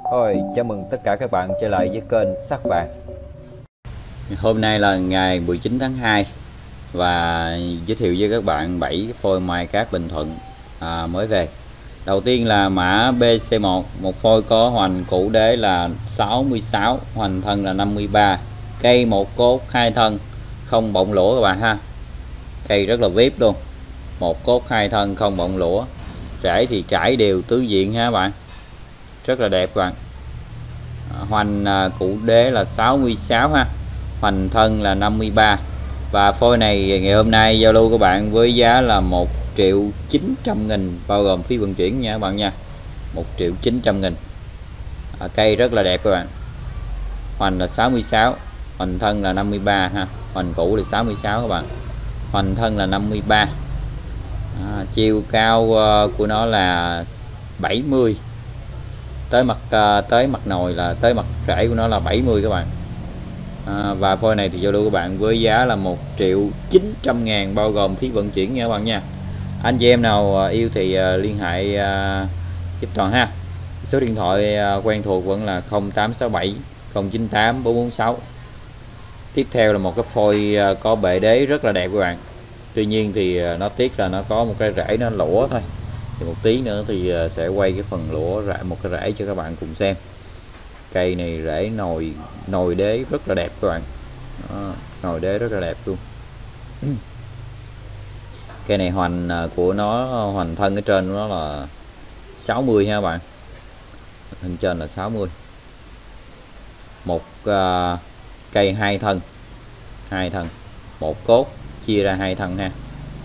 Thôi, chào mừng tất cả các bạn trở lại với kênh Sắc Vàng. Hôm nay là ngày 19 tháng 2 và giới thiệu với các bạn 7 cái phôi mai cát Bình Thuận mới về. Đầu tiên là mã BC1, một phôi có hoành củ đế là 66, hoành thân là 53, cây một cốt hai thân, không bọng lũa các bạn ha. Cây rất là vip luôn. Một cốt hai thân không bọng lũa. Rễ thì trải đều tứ diện ha các bạn. Rất là đẹp các bạn. Hoành củ đế là 66 ha. Hoành thân là 53. Và phôi này ngày hôm nay giao lưu các bạn với giá là 1.900.000 bao gồm phí vận chuyển nha các bạn nha. 1.900.000. Cây rất là đẹp các bạn. Hoành là 66, hoành thân là 53 ha. Hoành củ là 66 các bạn. Hoành thân là 53. Chiều cao của nó là 70. Tới mặt nồi là tới mặt rễ của nó là 70 các bạn. Và phôi này thì giao lưu các bạn với giá là 1.900.000 bao gồm phí vận chuyển nha các bạn nha. Anh chị em nào yêu thì liên hệ giúp Toàn ha. Số điện thoại quen thuộc vẫn là 0867 098 446. Tiếp theo là một cái phôi có bệ đế rất là đẹp các bạn. Tuy nhiên thì nó tiếc là nó có một cái rễ nó lũa thôi. Thì một tí nữa thì sẽ quay cái phần lũa rễ, một cái rễ cho các bạn cùng xem. Cây này rễ nồi đế rất là đẹp các bạn. Đó, nồi đế rất là đẹp luôn. Cây này hoành của nó, hoành thân ở trên của nó là 60 ha các bạn. Thân trên là 60. Một cây hai thân, một cốt chia ra hai thân ha.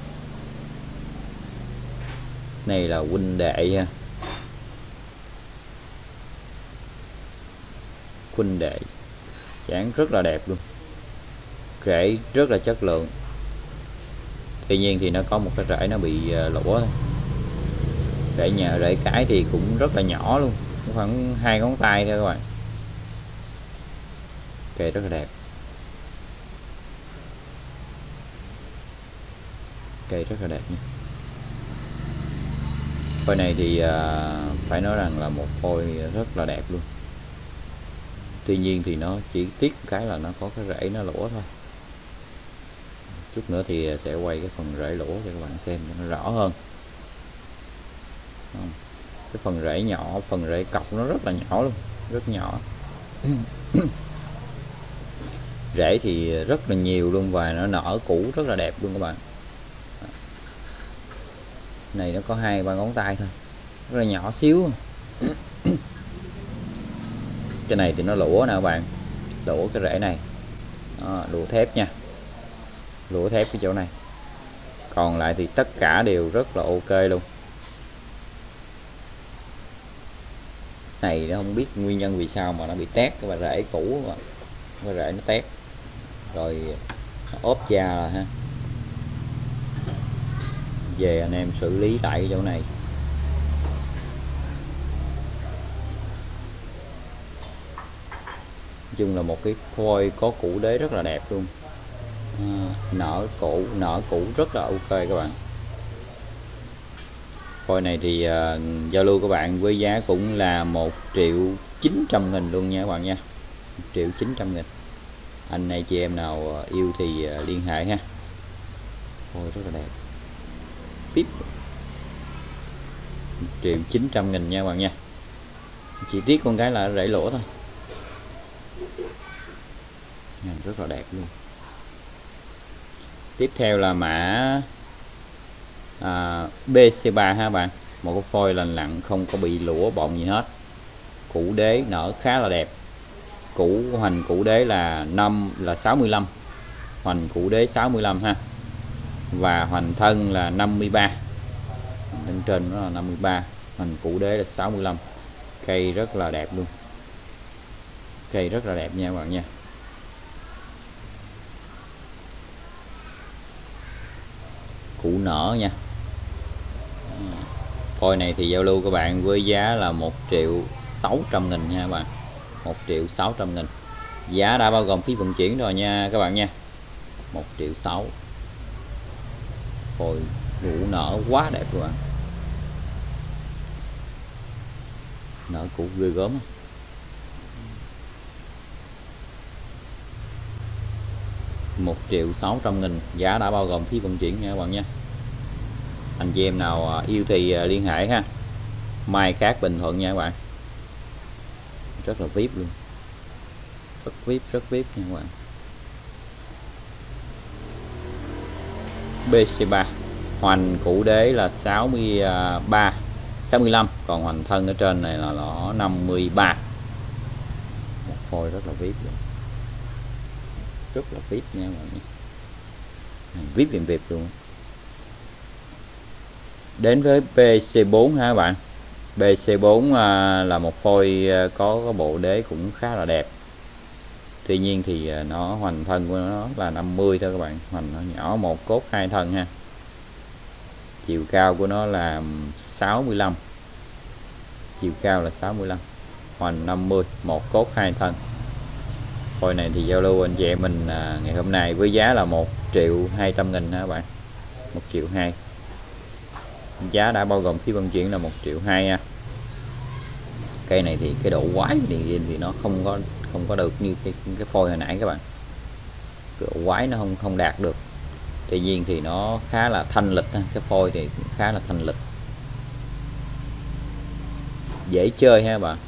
Này là huynh đệ ha. Huynh đệ dáng rất là đẹp luôn, rễ rất là chất lượng. Tuy nhiên thì nó có một cái rễ nó bị lũa thôi. Rễ cái thì cũng rất là nhỏ luôn, khoảng 2 ngón tay thôi các bạn. Cây rất là đẹp, cây rất là đẹp nha. Phôi này thì phải nói rằng là một phôi rất là đẹp luôn. Tuy nhiên thì nó chỉ tiếc cái là nó có cái rễ nó lũa thôi. Chút nữa thì sẽ quay cái phần rễ lũa cho các bạn xem cho nó rõ hơn. Cái phần rễ nhỏ, phần rễ cọc nó rất là nhỏ luôn, rất nhỏ. Rễ thì rất là nhiều luôn và nó nở củ rất là đẹp luôn các bạn. Này nó có 2-3 ngón tay thôi, rất là nhỏ xíu. Cái này thì nó lũa nè các bạn, lũa cái rễ này. Đó, lũa thép nha, lũa thép cái chỗ này. Còn lại thì tất cả đều rất là ok luôn. Này nó không biết nguyên nhân vì sao mà nó bị tét cái rễ cũ, cái rễ nó tét rồi nó ốp da là ha. Về anh em xử lý tại cái chỗ này. Nói chung là một cái phôi có củ đế rất là đẹp luôn. Nở củ rất là ok các bạn. Phôi này thì giao lưu các bạn với giá cũng là 1.900.000 luôn nha các bạn nha. 1.900.000. Anh này chị em nào yêu thì liên hệ ha. Phôi rất là đẹp, fit. 1.900.000 nha các bạn nha. Chỉ tiếc con cái là rễ lỗ thôi. Rất là đẹp luôn. Tiếp theo là mã BC3 ha bạn. Một cái phôi lành lặn, không có bị lũa bọng gì hết. Củ đế nở khá là đẹp. Hoành củ đế là 65. Hoành củ đế 65 ha. Và hoành thân là 53. Thân trên nó là 53, hoành củ đế là 65. Cây rất là đẹp luôn. Cây rất là đẹp nha các bạn nha. Củ nở nha. Phôi này thì giao lưu các bạn với giá là 1.600.000 nha các bạn. 1.600.000. Giá đã bao gồm phí vận chuyển rồi nha các bạn nha. 1.600.000. Phôi củ nở quá đẹp các bạn. Nở củ ghê gớm. 1.600.000, giá đã bao gồm phí vận chuyển nha các bạn nha. Anh chị em nào yêu thì liên hệ ha. Mai Cát Bình Thuận nha các bạn. Rất là VIP luôn, rất VIP nha các bạn. BC3 hoành củ đế là 65, còn hoành thân ở trên này là nó 53. Một phôi rất là VIP luôn. Rất là VIP nha các bạn. VIP liền VIP luôn. Đến với BC4 ha các bạn. BC4 là một phôi có bộ đế cũng khá là đẹp. Tuy nhiên thì nó hoành thân của nó là 50 thôi các bạn. Hoành nó nhỏ, một cốt hai thân ha. Chiều cao của nó là 65. Chiều cao là 65. Hoành 50, một cốt hai thân. Phôi này thì giao lưu anh chị em mình ngày hôm nay với giá là 1.200.000 ha các bạn. 1.200.000. Giá đã bao gồm phí vận chuyển là 1.200.000 nha. Cây này thì cái độ quái thì nó không có được như cái phôi hồi nãy các bạn. Cái độ quái nó không đạt được. Tuy nhiên thì nó khá là thanh lịch ha. Cái phôi thì khá là thanh lịch, dễ chơi ha các bạn.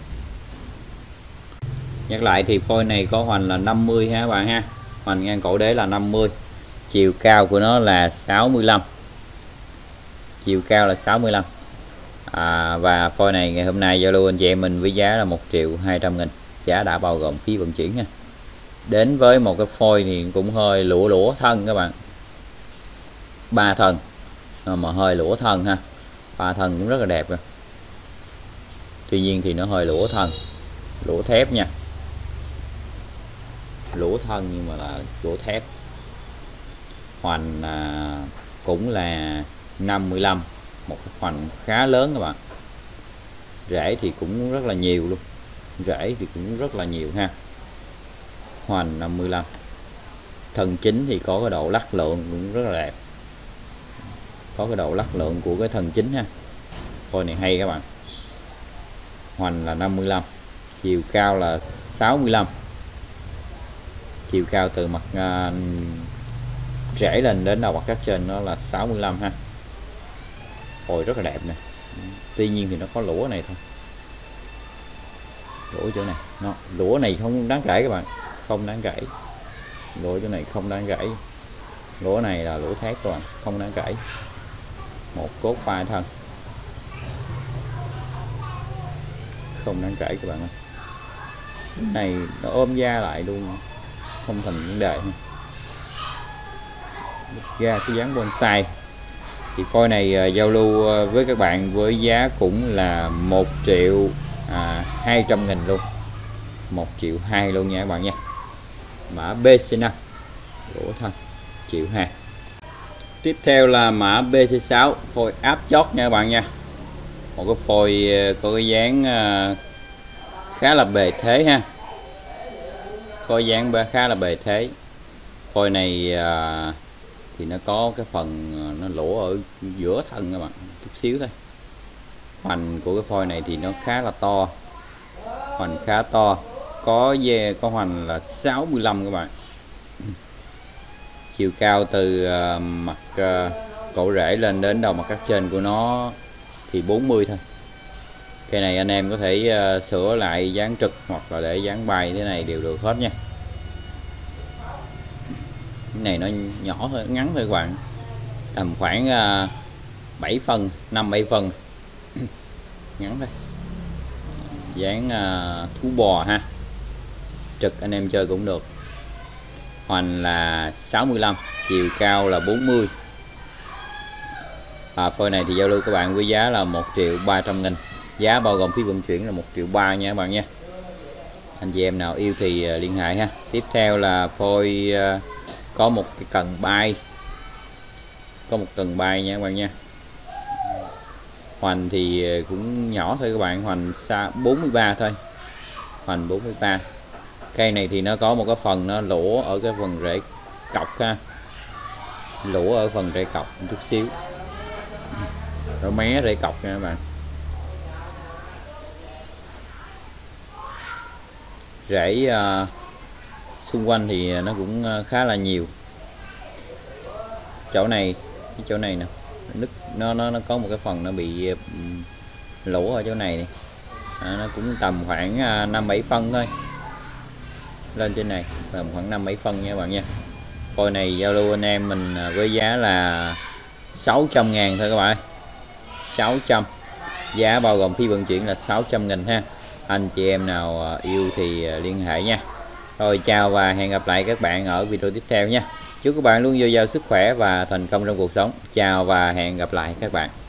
Nhắc lại thì phôi này có hoành là 50 ha các bạn ha. Hoành ngang cổ đế là 50. Chiều cao của nó là 65. Chiều cao là 65. Và phôi này ngày hôm nay giao lưu anh chị em mình với giá là 1.200.000. Giá đã bao gồm phí vận chuyển nha. Đến với một cái phôi thì cũng hơi lũa thân các bạn. 3 thân mà hơi lũa thân ha. 3 thân cũng rất là đẹp rồi. Tuy nhiên thì nó hơi lũa thân, lũa thép nha. Lũa thân nhưng mà là lũa thép. Hoành cũng là 55, một cái hoành khá lớn các bạn. Rễ thì cũng rất là nhiều luôn. Rễ thì cũng rất là nhiều ha. Hoành 55. Thân chính thì có cái độ lắc lượng cũng rất là đẹp. Có cái độ lắc lượng của cái thân chính ha. Phôi này hay các bạn. Hoành là 55. Chiều cao là 65. Chiều cao từ mặt rễ lên đến đầu mặt cắt trên nó là 65 ha. Phôi rất là đẹp nè. Tuy nhiên thì nó có lũa này thôi. Lũa chỗ này, lũa này không đáng kể các bạn, không đáng kể. Lũa chỗ này không đáng kể. Lũa này là lũa thép các bạn, không đáng kể. Một cốt 3 thân. Không đáng kể các bạn ơi. Cái này nó ôm da lại luôn, không thành vấn đề. Ra cái dáng bonsai. Thì phôi này giao lưu với các bạn với giá cũng là 1.200.000 luôn. 1.200.000 luôn nha các bạn nha. Mã BC5 lũa thân 1.200.000. Tiếp theo là mã BC6 phôi áp chót nha các bạn nha. Một cái phôi có cái dáng khá là bề thế ha. Phôi dáng khá là bề thế. Phôi này thì nó có cái phần nó lỗ ở giữa thân các bạn, chút xíu thôi. Hoành của cái phôi này thì nó khá là to. Hoành khá to. Có hoành là 65 các bạn. Chiều cao từ mặt cổ rễ lên đến đầu mặt cắt trên của nó thì 40 thôi. Cây này anh em có thể sửa lại dáng trực hoặc là để dáng bay thế này đều được hết nha. Cái này nó nhỏ thôi, ngắn thôi các bạn. Tầm khoảng 7 phân, 5-7 phân. Ngắn thôi. Dáng thú bò ha. Trực anh em chơi cũng được. Hoành là 65, chiều cao là 40. Phôi này thì giao lưu các bạn với giá là 1.300.000. Giá bao gồm phí vận chuyển là 1.300.000 nha các bạn nha. Anh chị em nào yêu thì liên hệ ha. Tiếp theo là phôi có một cái cần bay. Có một cần bay nha các bạn nha. Hoành thì cũng nhỏ thôi các bạn, hoành 43 thôi. Hoành 43. Cây này thì nó có một cái phần nó lũa ở cái phần rễ cọc ha. Lũa ở phần rễ cọc một chút xíu. Nó mé rễ cọc nha các bạn. Rễ xung quanh thì nó cũng khá là nhiều. chỗ này, cái chỗ này nè, nứt, nó có một cái phần nó bị lỗ ở chỗ này này. Nó cũng tầm khoảng 5-7 phân thôi, lên trên này tầm khoảng 5-7 phân nha các bạn nha. Phôi này giao lưu anh em mình với giá là 600.000 thôi các bạn. 600, giá bao gồm phí vận chuyển là 600.000 ha. Anh chị em nào yêu thì liên hệ nha. Rồi chào và hẹn gặp lại các bạn ở video tiếp theo nha. Chúc các bạn luôn dồi dào sức khỏe và thành công trong cuộc sống. Chào và hẹn gặp lại các bạn.